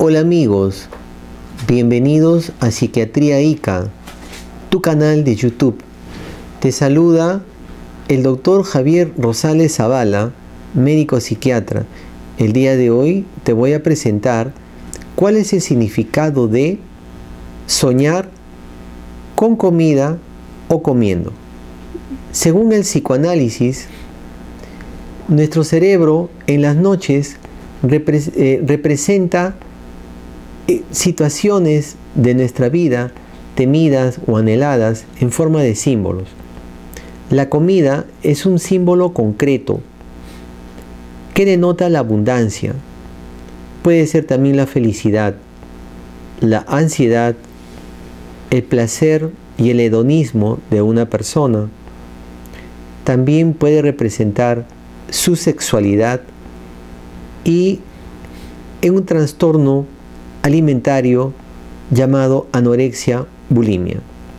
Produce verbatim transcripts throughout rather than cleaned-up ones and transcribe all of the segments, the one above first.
Hola amigos, bienvenidos a Psiquiatría I C A, tu canal de YouTube. Te saluda el doctor Javier Rosales Zavala, médico psiquiatra. El día de hoy te voy a presentar cuál es el significado de soñar con comida o comiendo. Según el psicoanálisis, nuestro cerebro en las noches repre eh, representa eh, situaciones de nuestra vida temidas o anheladas en forma de símbolos. La comida es un símbolo concreto que denota la abundancia. Puede ser también la felicidad, la ansiedad, el placer y el hedonismo de una persona. También puede representar su sexualidad y en un trastorno alimentario llamado anorexia bulimia.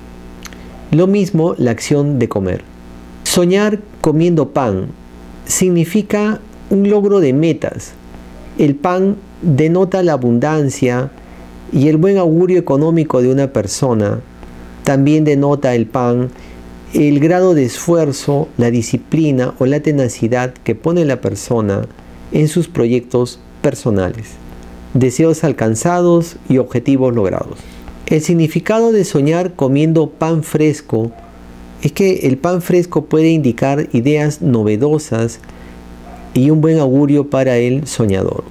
Lo mismo la acción de comer. Soñar comiendo pan significa un logro de metas. El pan denota la abundancia y el buen augurio económico de una persona. También denota el pan el grado de esfuerzo, la disciplina o la tenacidad que pone la persona en sus proyectos personales, deseos alcanzados y objetivos logrados. El significado de soñar comiendo pan fresco es que el pan fresco puede indicar ideas novedosas y un buen augurio para el soñador.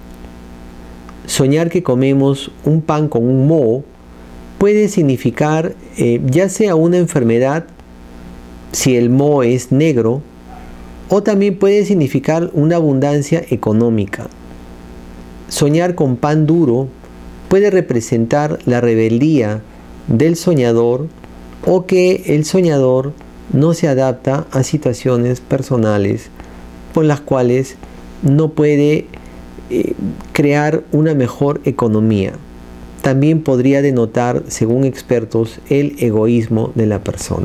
Soñar que comemos un pan con un moho puede significar eh, ya sea una enfermedad, si el moho es negro, o también puede significar una abundancia económica. Soñar con pan duro puede representar la rebeldía del soñador o que el soñador no se adapta a situaciones personales por las cuales no puede eh, crear una mejor economía. También podría denotar, según expertos, el egoísmo de la persona.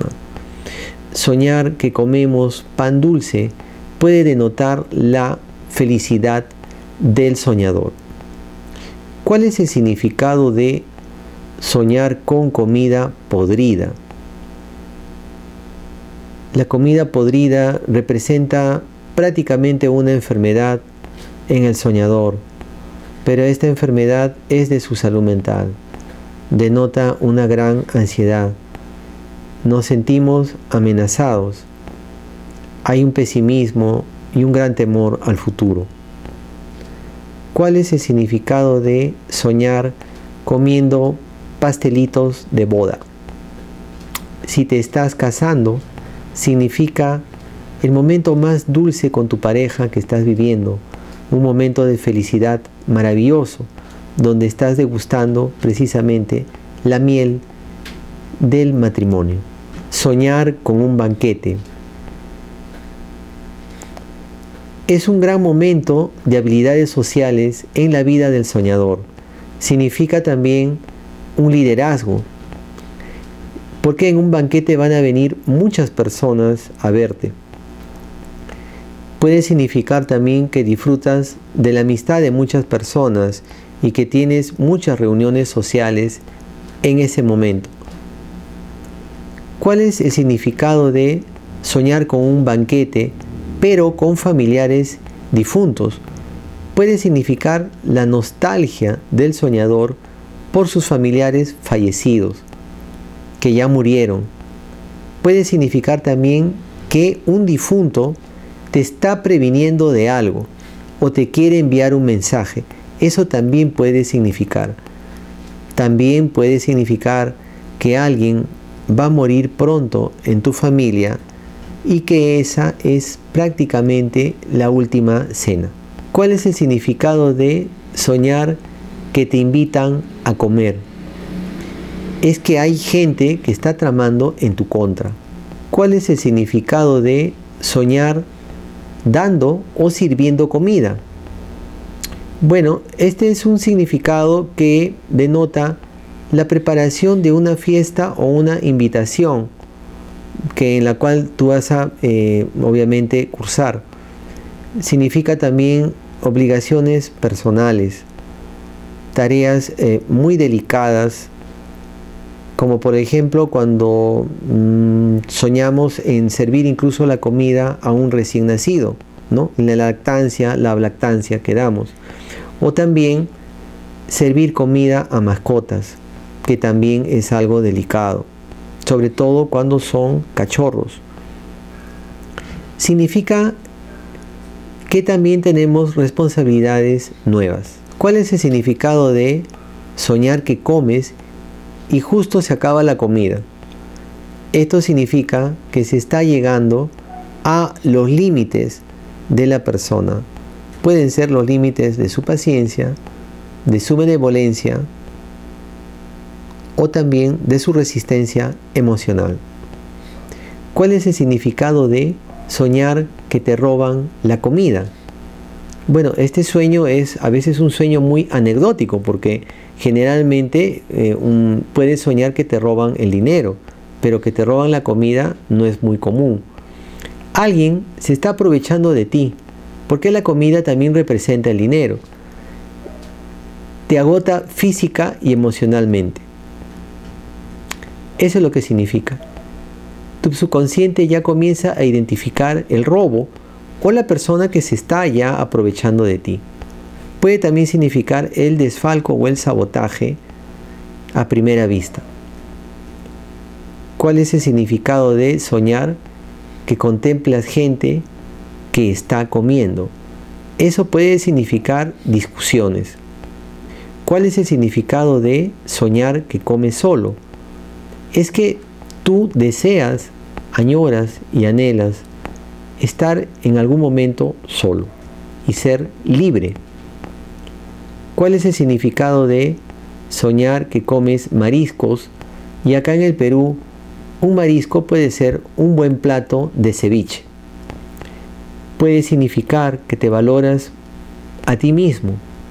Soñar que comemos pan dulce puede denotar la felicidad del soñador. ¿Cuál es el significado de soñar con comida podrida? La comida podrida representa prácticamente una enfermedad en el soñador, pero esta enfermedad es de su salud mental. Denota una gran ansiedad. Nos sentimos amenazados. Hay un pesimismo y un gran temor al futuro. ¿Cuál es el significado de soñar comiendo pastelitos de boda? Si te estás casando, significa el momento más dulce con tu pareja que estás viviendo, un momento de felicidad maravilloso, donde estás degustando precisamente la miel del matrimonio. Soñar con un banquete es un gran momento de habilidades sociales en la vida del soñador. Significa también un liderazgo, porque en un banquete van a venir muchas personas a verte. Puede significar también que disfrutas de la amistad de muchas personas y que tienes muchas reuniones sociales en ese momento. ¿Cuál es el significado de soñar con un banquete, pero con familiares difuntos? Puede significar la nostalgia del soñador por sus familiares fallecidos, que ya murieron. Puede significar también que un difunto te está previniendo de algo o te quiere enviar un mensaje. Eso también puede significar. También puede significar que alguien va a morir pronto en tu familia y que esa es prácticamente la última cena. ¿Cuál es el significado de soñar que te invitan a comer? Es que hay gente que está tramando en tu contra. ¿Cuál es el significado de soñar dando o sirviendo comida? Bueno, este es un significado que denota la preparación de una fiesta o una invitación que en la cual tú vas a eh, obviamente cursar. Significa también obligaciones personales. tareas eh, muy delicadas, como por ejemplo cuando mmm, soñamos en servir incluso la comida a un recién nacido, ¿no? En la lactancia, la lactancia que damos. O también servir comida a mascotas, que también es algo delicado, sobre todo cuando son cachorros. Significa que también tenemos responsabilidades nuevas. ¿Cuál es el significado de soñar que comes y justo se acaba la comida? Esto significa que se está llegando a los límites de la persona. Pueden ser los límites de su paciencia, de su benevolencia o también de su resistencia emocional. ¿Cuál es el significado de soñar que te roban la comida? Bueno, este sueño es a veces un sueño muy anecdótico, porque generalmente eh, un, puedes soñar que te roban el dinero, pero que te roban la comida no es muy común. Alguien se está aprovechando de ti, porque la comida también representa el dinero. Te agota física y emocionalmente. Eso es lo que significa. Tu subconsciente ya comienza a identificar el robo o la persona que se está ya aprovechando de ti. Puede también significar el desfalco o el sabotaje a primera vista. ¿Cuál es el significado de soñar que contemplas gente que está comiendo? Eso puede significar discusiones. ¿Cuál es el significado de soñar que comes solo? Es que tú deseas, añoras y anhelas estar en algún momento solo y ser libre. ¿Cuál es el significado de soñar que comes mariscos? Y acá en el Perú, un marisco puede ser un buen plato de ceviche. Puede significar que te valoras a ti mismo,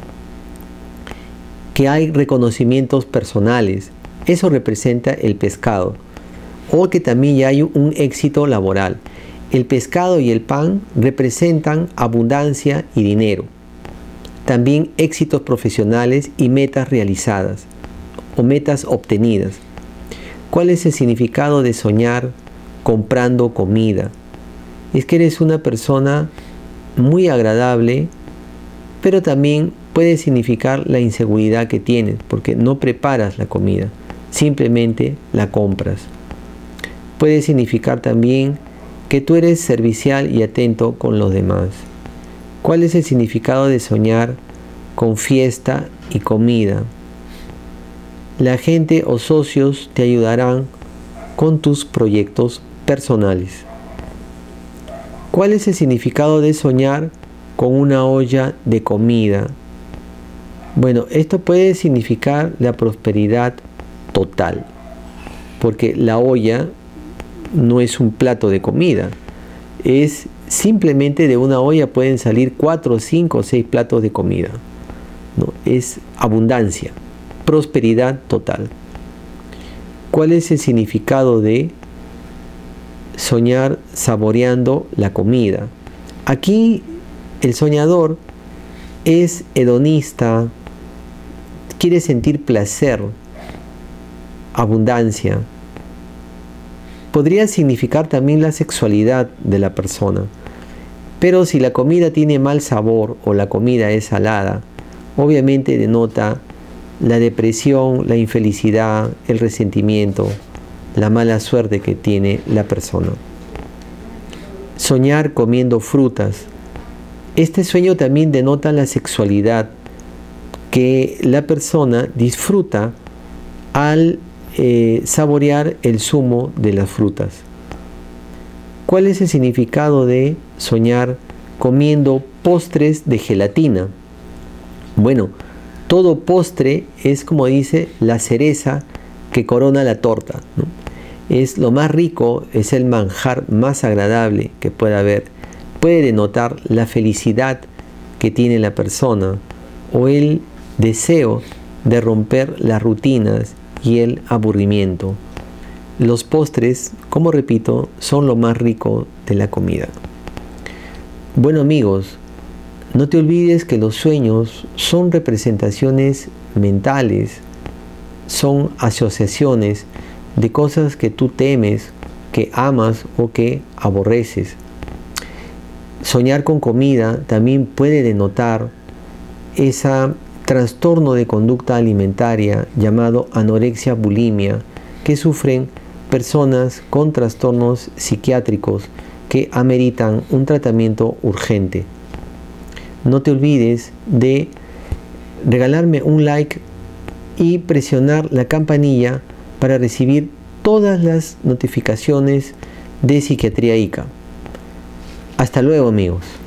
que hay reconocimientos personales. Eso representa el pescado. O que también ya hay un éxito laboral. El pescado y el pan representan abundancia y dinero. También éxitos profesionales y metas realizadas o metas obtenidas. ¿Cuál es el significado de soñar comprando comida? Es que eres una persona muy agradable, pero también puede significar la inseguridad que tienes, porque no preparas la comida, simplemente la compras. Puede significar también que tú eres servicial y atento con los demás. ¿Cuál es el significado de soñar con fiesta y comida? La gente o socios te ayudarán con tus proyectos personales. ¿Cuál es el significado de soñar con una olla de comida? Bueno, esto puede significar la prosperidad total, porque la olla no es un plato de comida, es simplemente de una olla pueden salir cuatro, cinco o seis platos de comida, ¿no? Es abundancia, prosperidad total. ¿Cuál es el significado de soñar saboreando la comida? Aquí el soñador es hedonista, quiere sentir placer, abundancia. Podría significar también la sexualidad de la persona. Pero si la comida tiene mal sabor o la comida es salada, obviamente denota la depresión, la infelicidad, el resentimiento, la mala suerte que tiene la persona. Soñar comiendo frutas. Este sueño también denota la sexualidad que la persona disfruta al eh, saborear el zumo de las frutas. ¿Cuál es el significado de soñar comiendo postres de gelatina? Bueno, todo postre es, como dice, la cereza que corona la torta, ¿no? Es lo más rico, es el manjar más agradable que pueda haber. Puede denotar la felicidad que tiene la persona o el deseo de romper las rutinas y el aburrimiento. Los postres, como repito, son lo más rico de la comida. Bueno amigos, no te olvides que los sueños son representaciones mentales son asociaciones de cosas que tú temes, que amas o que aborreces. Soñar con comida también puede denotar ese trastorno de conducta alimentaria llamado anorexia bulimia que sufren personas con trastornos psiquiátricos que ameritan un tratamiento urgente. No te olvides de regalarme un like y presionar la campanilla para recibir todas las notificaciones de Psiquiatría I C A. Hasta luego, amigos.